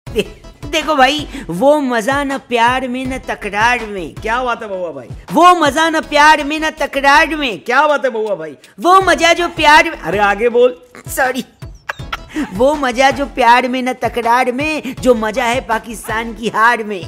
देखो भाई, वो मजा न प्यार में न तकरार में। क्या बात है बउआ भाई? वो मजा न प्यार में न तकरार में। क्या बात है बउआ भाई? वो मजा जो प्यार में, अरे आगे बोल, सॉरी, वो मजा जो प्यार में न तकरार में, जो मजा है पाकिस्तान की हार में।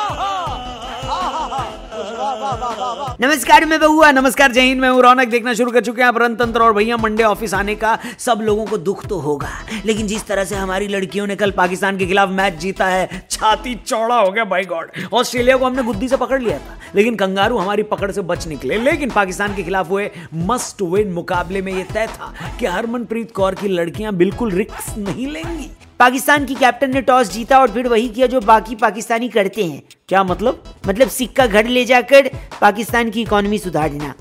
नमस्कार, मैं बउआ। नमस्कार, जय हिंद। मैं हूं रौनक। देखना शुरू कर चुके हैं आप रणतंत्र। और भैया, मंडे ऑफिस आने का सब लोगों को दुख तो होगा, लेकिन जिस तरह से हमारी लड़कियों ने कल पाकिस्तान के खिलाफ मैच जीता है, छाती चौड़ा हो गया बाय गॉड। ऑस्ट्रेलिया को हमने गुद्दी से पकड़ लिया था, लेकिन कंगारू हमारी पकड़ से बच निकले। लेकिन पाकिस्तान के खिलाफ हुए मस्ट विन मुकाबले में यह तय था कि हरमनप्रीत कौर की लड़कियां बिल्कुल रिस्क नहीं लेंगी। पाकिस्तान की कैप्टन ने टॉस जीता और फिर वही किया जो बाकी पाकिस्तानी करते हैं। क्या मतलब? सिक्का घर ले जाकर पाकिस्तान की इकोनॉमी सुधारना।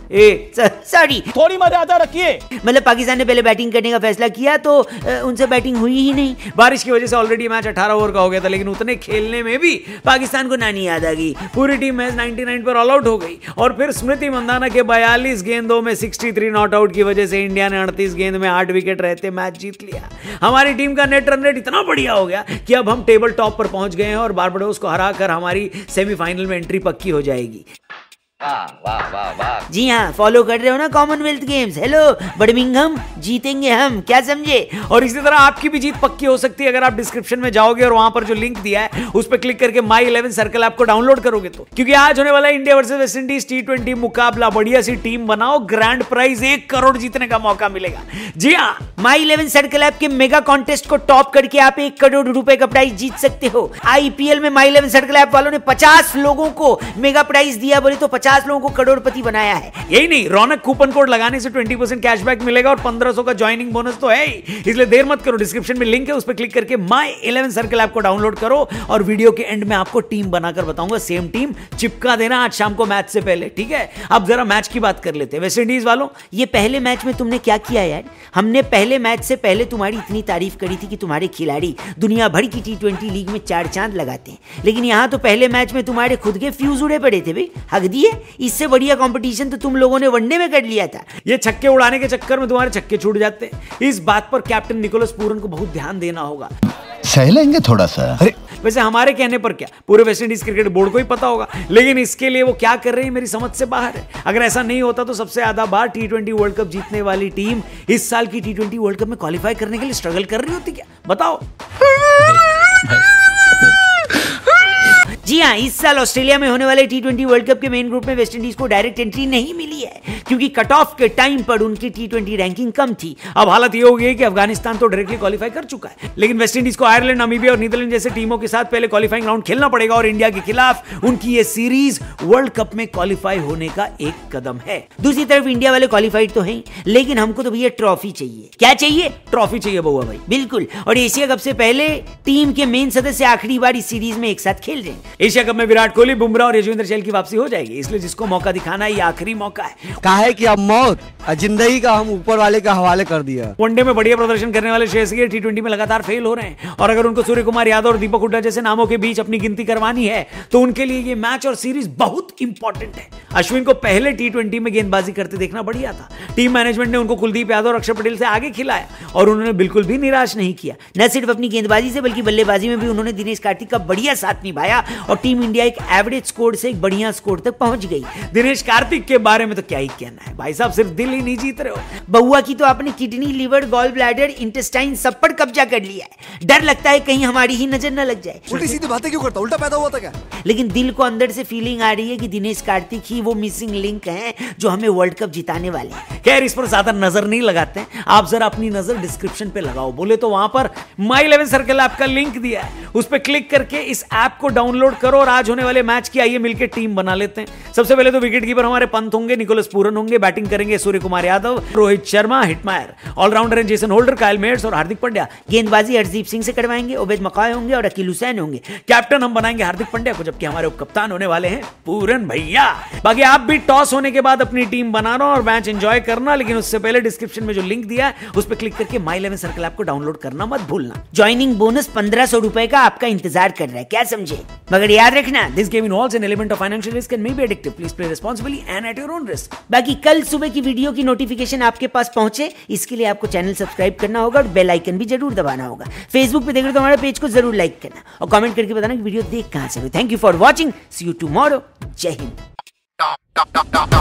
सॉरी, थोड़ी मर्यादा रखिए। मतलब पाकिस्तान ने पहले बैटिंग करने का फैसला किया तो उनसे बैटिंग हुई ही नहीं। बारिश की वजह से ऑलरेडी मैच 18 ओवर का हो गया था, लेकिन उतने खेलने में भी पाकिस्तान को नानी याद आ गई। पूरी टीम मैच 99 पर ऑल आउट हो गई और फिर स्मृति मंदाना के 42 गेंदों में 63 नॉट आउट की वजह से इंडिया ने 38 गेंद में 8 विकेट रहते मैच जीत लिया। हमारी टीम का नेट रन रेट इतना बढ़िया हो गया कि अब हम टेबल टॉप पर पहुंच गए हैं और बारबाडोस को हराकर हमारी सेमीफाइनल में एंट्री पक्की हो जाएगी। वाह वाह वाह वाह। जी हाँ, फॉलो कर रहे हो ना कॉमनवेल्थ गेम्स। हेलो बर्मिंघम, जीतेंगे हम, क्या समझे? और इसी तरह आपकी भी जीत पक्की हो सकती है अगर आप डिस्क्रिप्शन में जाओगे और वहां पर जो लिंक दिया है उस पर क्लिक करके माई 11 सर्कल ऐप को डाउनलोड करोगे तो। क्योंकि आज होने वाला है India versus West Indies T20 मुकाबला। बढ़िया सी टीम बनाओ, ग्रैंड प्राइज 1 करोड़ जीतने का मौका मिलेगा। जी हाँ, माई 11 सर्कल ऐप के मेगा कॉन्टेस्ट को टॉप करके आप 1 करोड़ रुपए का प्राइज जीत सकते हो। IPL में माई 11 सर्कल ऐप वालों ने 50 लोगों को मेगा प्राइज दिया, बोले तो 50 लोगों को करोड़पति बनाया है। यही नहीं, रौनक कूपन कोड लगाने से 20% कैशबैक मिलेगा और 1500 का ज्वाइनिंग बोनस तो है ही। इसलिए देर मत करो, डिस्क्रिप्शन में लिंक है, उस पर क्लिक करके माई 11 सर्कल ऐप को डाउनलोड करो। और वीडियो के एंड में आपको टीम बनाकर बताऊंगा, सेम टीम चिपका देना आज शाम को मैच से पहले, ठीक है? अब जरा मैच की बात कर लेते हैं। वेस्ट इंडीज वालों, ये पहले मैच में तुमने क्या किया यार? हमने पहले मैच से पहले तुम्हारी इतनी तारीफ करी थी कि तुम्हारे खिलाड़ी दुनिया भर की T20 लीग में 4 चांद लगाते हैं, लेकिन यहां तो पहले मैच में तुम्हारे खुद के फ्यूज उड़े पड़े थे भाई। हक दिए, इससे बढ़िया कंपटीशन तो तुम लोगों ने वनडे में कर लिया था। ये छक्के उड़ाने के चक्कर में तुम्हारे छक्के छूट जाते हैं। इस बात पर कैप्टन निकोलस पूरन को बहुत ध्यान देना होगा। सह लेंगे थोड़ा सा। अरे वैसे हमारे कहने पर क्या, पूरे वेस्ट इंडीज क्रिकेट बोर्ड को ही पता होगा, लेकिन इसके लिए वो क्या कर रहे हैं मेरी समझ से बाहर है। अगर ऐसा नहीं होता तो सबसे ज्यादा बार T20 वर्ल्ड कप जीतने वाली टीम इस साल की T20 वर्ल्ड कप में क्वालिफाई करने के लिए स्ट्रगल कर रही होती क्या? बताओ। जी हाँ, इस साल ऑस्ट्रेलिया में होने वाले T20 वर्ल्ड कप के मेन ग्रुप में वेस्ट इंडीज को डायरेक्ट एंट्री नहीं मिली है, क्योंकि कट ऑफ के टाइम पर उनकी T20 रैंकिंग कम थी। अब हालत ये हो गई है कि अफगानिस्तान तो डायरेक्टली क्वालिफाई कर चुका है, लेकिन वेस्ट इंडीज को आयरलैंड, नामीबिया और नीदरलैंड जैसे टीमों के साथ पहले क्वालिफाइंग राउंड खेलना पड़ेगा और इंडिया के खिलाफ उनकी ये सीरीज वर्ल्ड कप में क्वालिफाई होने का एक कदम है। दूसरी तरफ इंडिया वाले क्वालिफाइड तो हैं, लेकिन हमको तो भैया ट्रॉफी चाहिए। क्या चाहिए? ट्रॉफी चाहिए बउआ भाई। बिल्कुल, और एशिया कप से पहले टीम के मेन सदस्य आखिरी बार इस सीरीज में एक साथ खेल रहे हैं। एशिया कप में विराट कोहली, बुमराह और युजवेंद्र चहल की वापसी हो जाएगी, इसलिए जिसको मौका दिखाना ये आखिरी मौका है। काहे कि अब मौत और जिंदगी का हम ऊपर वाले का हवाले कर दिया। वनडे में बढ़िया प्रदर्शन करने वाले श्रेयस अय्यर T20 में लगातार फेल हो रहे हैं, और अगर उनको सूर्य कुमार यादव और दीपक हुड्डा जैसे नामों के बीच अपनी गिनती करवानी है तो उनके लिए ये मैच और सीरीज बहुत इंपॉर्टेंट है। अश्विन को पहले T20 में गेंदबाजी करते देखना बढ़िया था। टीम मैनेजमेंट ने उनको कुलदीप यादव और अक्षर पटेल से आगे खिलाया और उन्होंने बिल्कुल भी निराश नहीं किया। न सिर्फ अपनी गेंदबाजी से बल्कि बल्लेबाजी में भी उन्होंने दिनेश कार्तिक का बढ़िया साथ निभाया और टीम इंडिया एक एवरेज स्कोर से एक बढ़िया स्कोर तक पहुंच गई। दिनेश कार्तिक के बारे में तो क्या ही कहना है भाई साहब, सिर्फ दिल ही नहीं जीत रहे हो। बउआ की तो आपने kidney, liver, gall bladder, intestine सब पर कब्जा कर लिया है। डर लगता है कहीं हमारी ही नजर न लग जाए। उल्टी सीधी बातें क्यों करता? उल्टा पैदा हुआ था क्या? लेकिन दिल को अंदर से फीलिंग आ रही है कि दिनेश कार्तिक ही वो मिसिंग लिंक हैं जो हमें वर्ल्ड कप जिताने वाले हैं। खैर, इस पर ज्यादा नजर नहीं लगाते हैं, आप जरा अपनी नजर डिस्क्रिप्शन पे लगाओ। बोले तो वहां पर माई 11 सर्कल ऐप का लिंक दिया है, उस पर क्लिक करके इस ऐप को डाउनलोड करो और आज होने वाले मैच की आइए मिलकर टीम बना लेते हैं। सबसे पहले तो विकेट कीपर हमारे पंत होंगे, निकोलस पूरन होंगे, बैटिंग करेंगे सूर्य कुमार यादव, रोहित शर्मा, हिटमायर, ऑलराउंडर हैं जेसन होल्डर, कायल मेयर्स और हार्दिक पांड्या। गेंदबाजी हरदीप सिंह से करवाएंगे, ओबेद मकाय होंगे और अकील हुसैन होंगे। कैप्टन हम बनाएंगे हार्दिक पांड्या को, जबकि हमारे उपकप्तान होने वाले हैं पूरन भैया। बाकी आप भी टॉस होने के बाद अपनी टीम बनाना और मैच एंजॉय करना, लेकिन उससे पहले डिस्क्रिप्शन में जो लिंक दिया है उस पर क्लिक करके माई 11 सर्कल ऐप को डाउनलोड करना मत भूलना। ज्वाइनिंग बोनस 1500 रुपए का का आपका इंतजार कर रहा है, क्या समझे? मगर याद रखना, this game involves an element of financial risk and may be addictive. Please play responsibly and at your own risk. बाकी कल सुबह की वीडियो की नोटिफिकेशन आपके पास पहुंचे, इसके लिए आपको चैनल सब्सक्राइब करना होगा और बेल आइकन भी जरूर दबाना होगा। फेसबुक पे देख रहे हो तो हमारे पेज को जरूर लाइक करना और कमेंट करके बताना कि वीडियो देख कहां से रहे हो। Thank you for watching, see you tomorrow. जय हिंद।